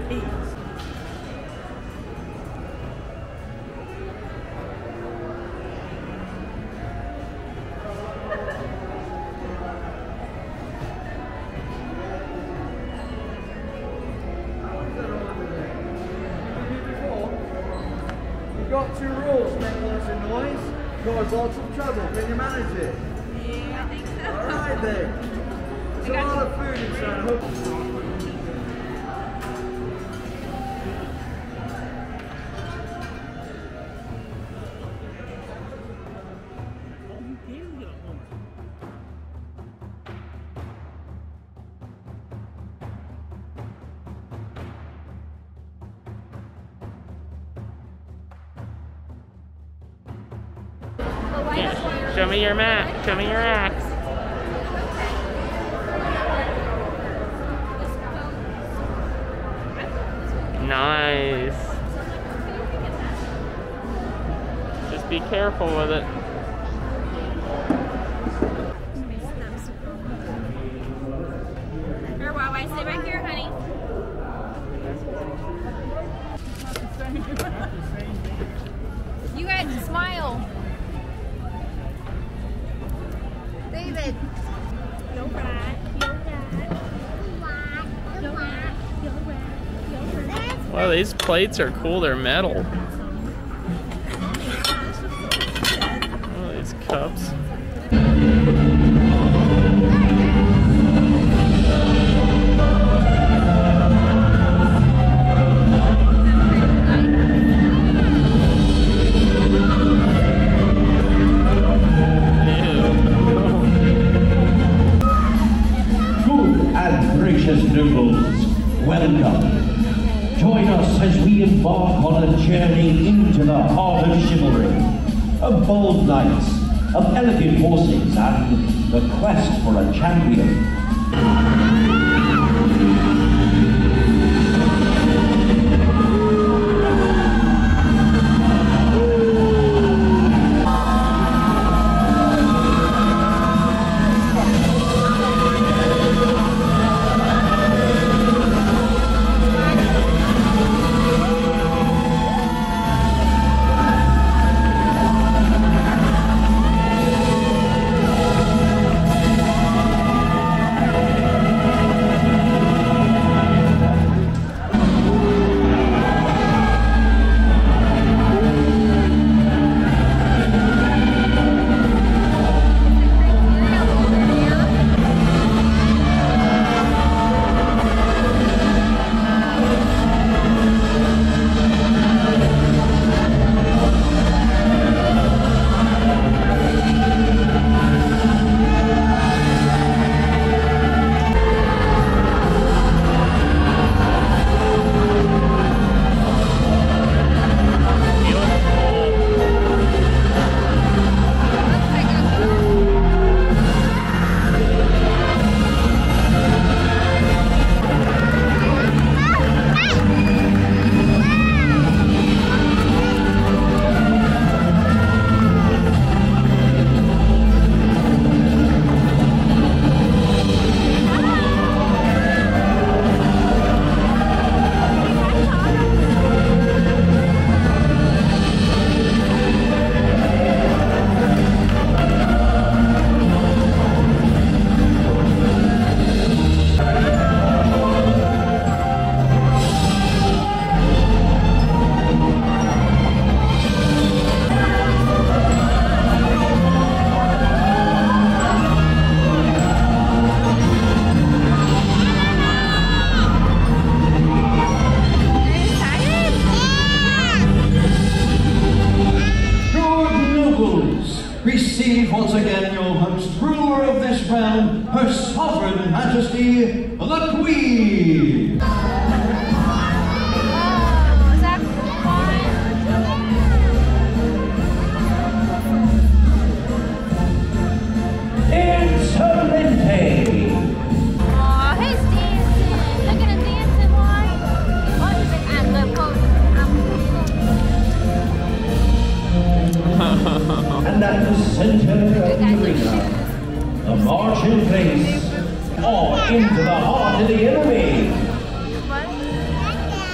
You've got 2 rules, make lots of noise, cause lots of trouble. Can you manage it? Yeah, I think so. Alright then. There's a lot of food inside. I hope. Yeah. Show me your mat. Show me your axe. Nice. Just be careful with it. Here, Wawa, stay right here, honey. You guys smile. David. You're right. You're right. Wow, these plates are cool. They're metal. Oh, these cups. Noodles, welcome. Join us as we embark on a journey into the heart of chivalry, of bold knights, of elegant horses, and the quest for a champion. Receive once again your host, ruler of this realm, her sovereign majesty, the Queen! And at the center of the arena, the march in place, or into the heart of the enemy.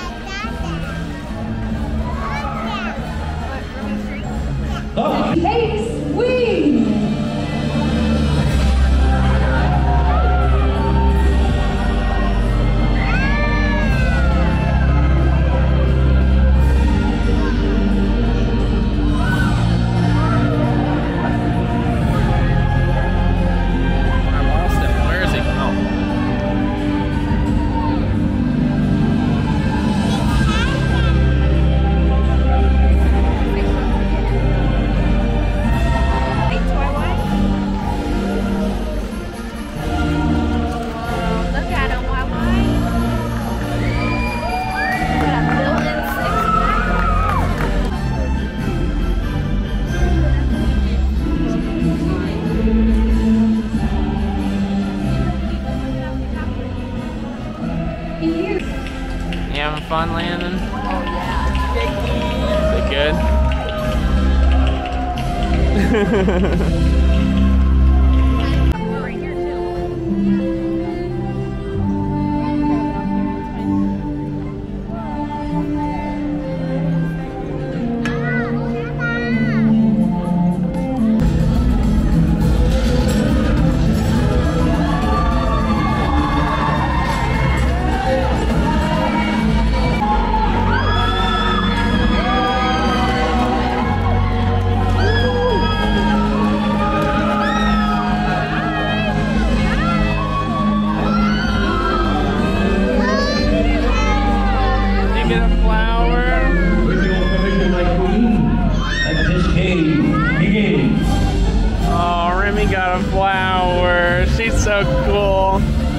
You having fun, Landon? Oh yeah. Is it good? Right here too. You get a flower. With your permission, my queen, let this game begin. Oh, Remy got a flower. She's so cool.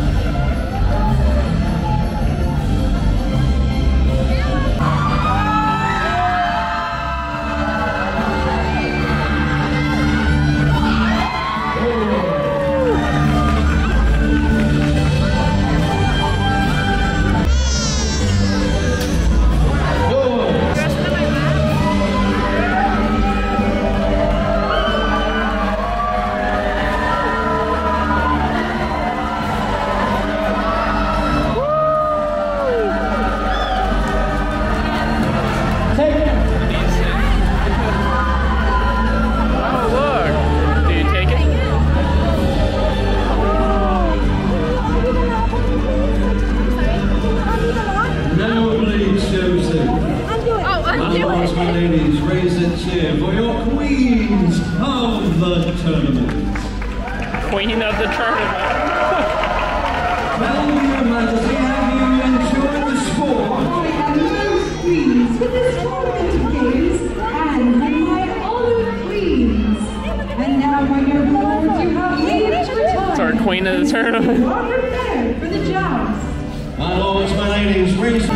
Oh, look. Do you take it? Now, please, Josie. Oh, My undo lords, my it. ladies, raise a cheer for your queens of the tournament. Queen of the tournament. Well, your majesty, have you enjoyed the sport? I am most pleased with this tournament of games and with my honored queens. And now, my dear lords, you have leave to retire. It's our queen of the tournament. You are prepared for the joust. My lords, my ladies, raise...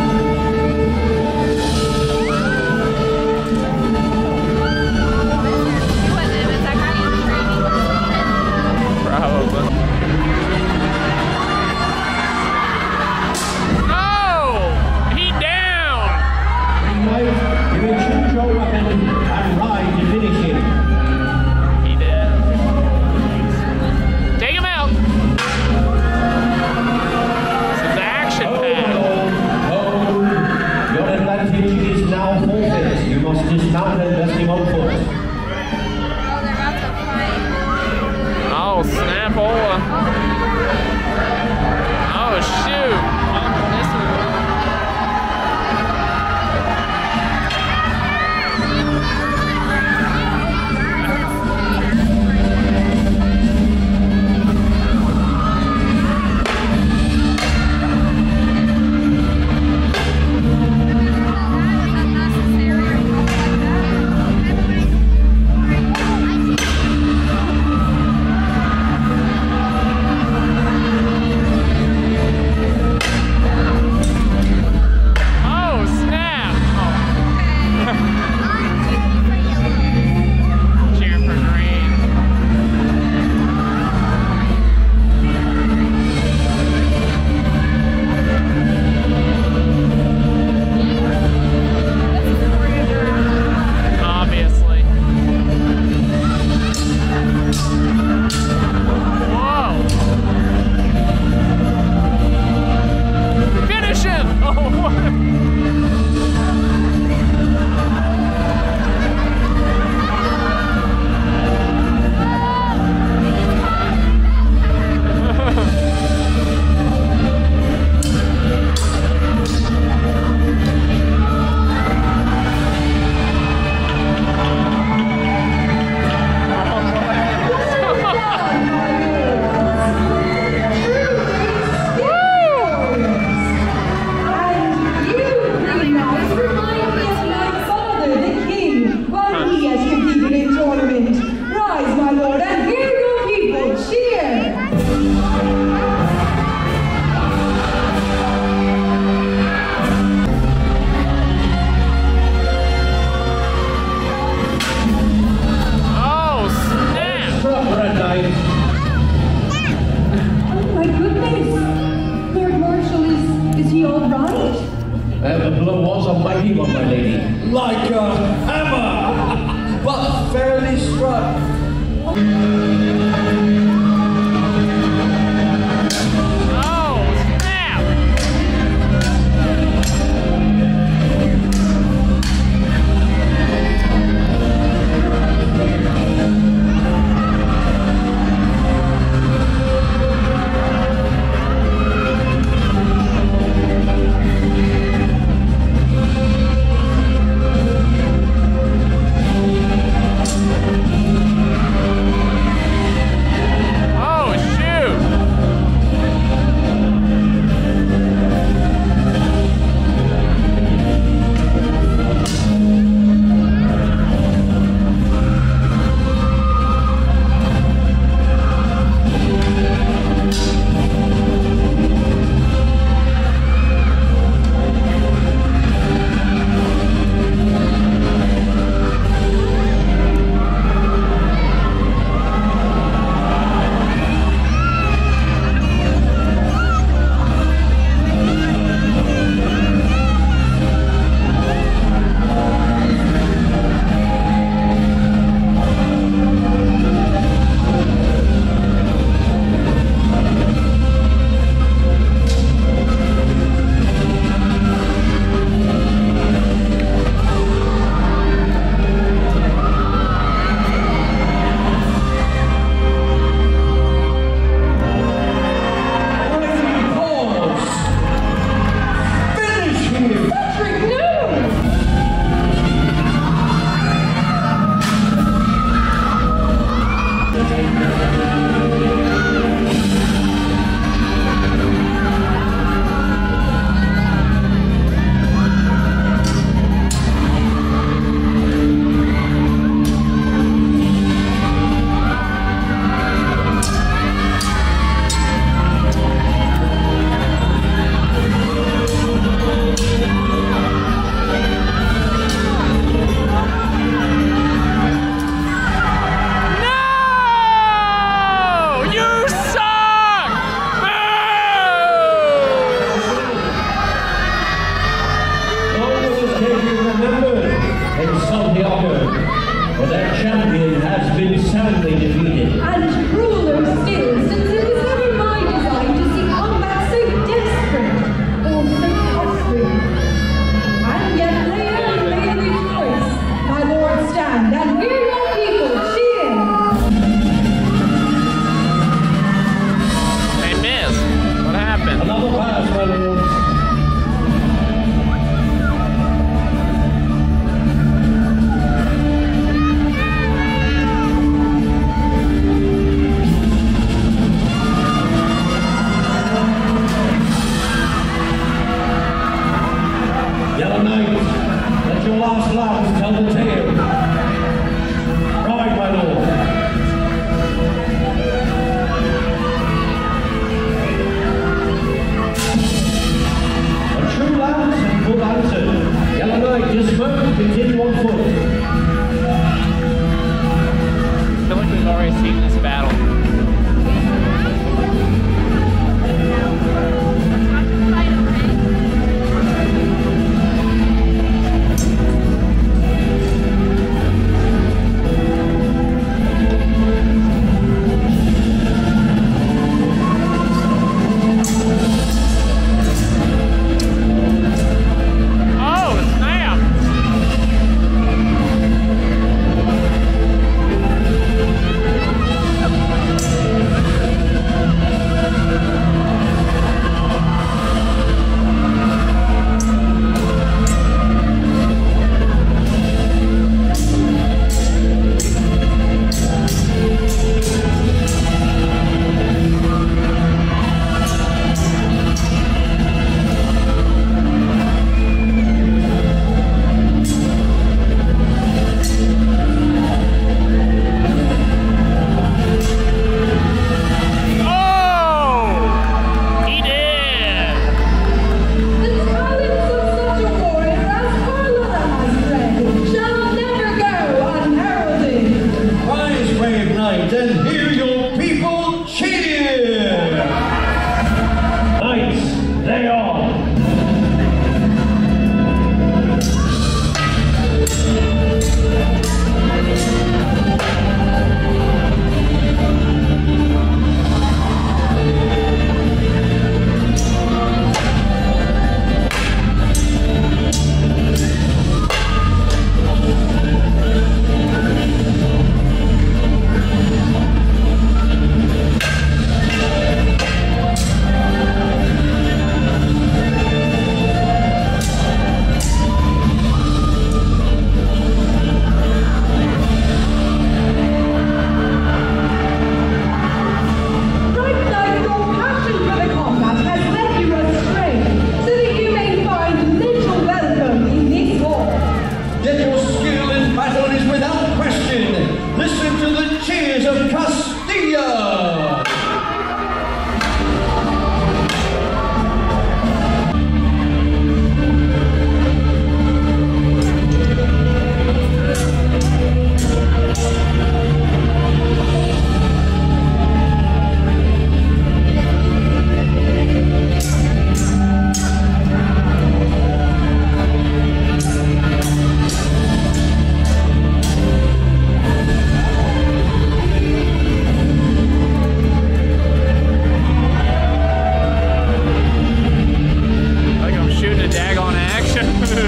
Probably. Oh! He down! Knight, you may choose your weapon and ride to finish him. He down. Take him out! This is action Oh, packed. my lord. Oh, The blow was a mighty one, my lady. Like a hammer, but fairly struck. For their champion has been soundly defeated. And ruler still, since it was never my design to see combat so desperate or so costly. And yet they have made a choice. My lord, stand and hear your people cheer. They missed. What happened? Another pass, my lords. Yellow Knight, let your last laugh tell the tale. Ride, my lord.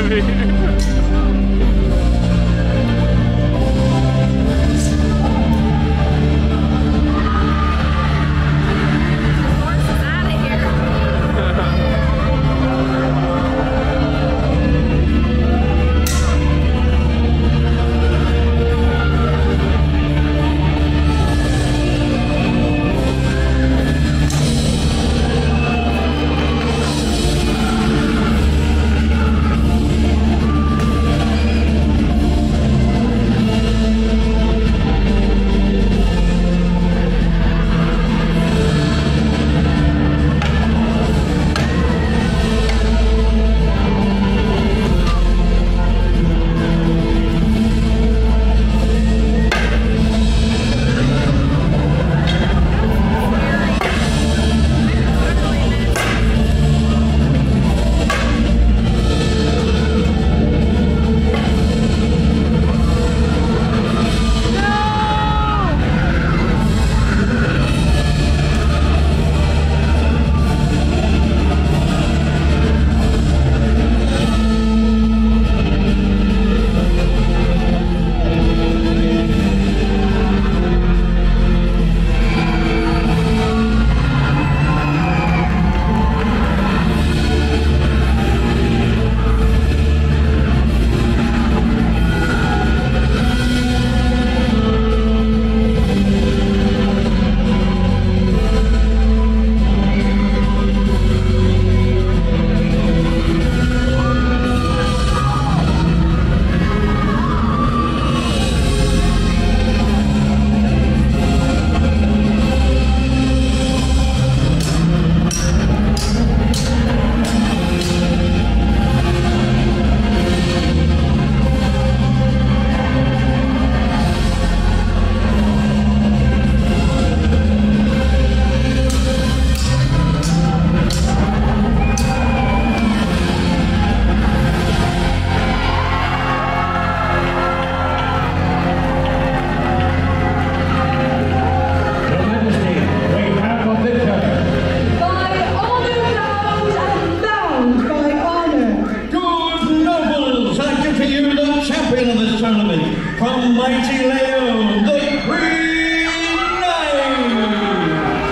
from mighty Leon, the Green Knight.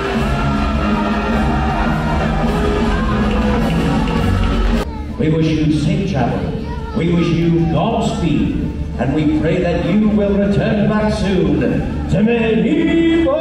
We wish you safe travel. We wish you Godspeed, and we pray that you will return back soon to medieval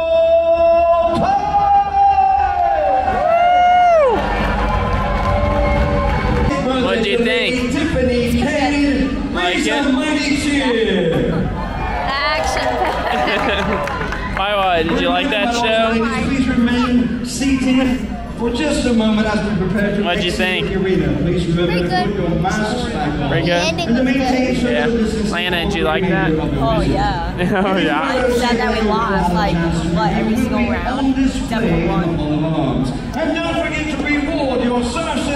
times. What do you think? Tiffany Kane, raise a mighty cheer. Action. Why, what? Did you like that show? Please remain seated for just a moment as we prepare to What'd you think? the arena. Please remember Pretty to good. put your masks back on. Pretty good? ending And to was maintain good. social Yeah. distancing. Lana, did you like that? Oh yeah. Oh, yeah. I'm sad that we lost, like, what, every single On round? display Except for in the one. Hall of Arms. And don't forget to reward your service.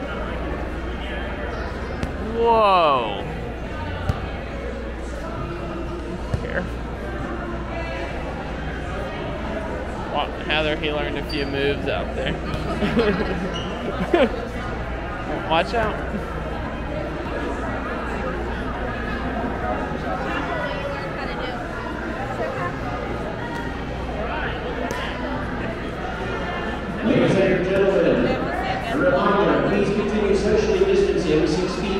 Whoa. Here. Well, Heather, he learned a few moves out there. Watch out. Ladies and gentlemen, a reminder, please continue socially distancing 6 feet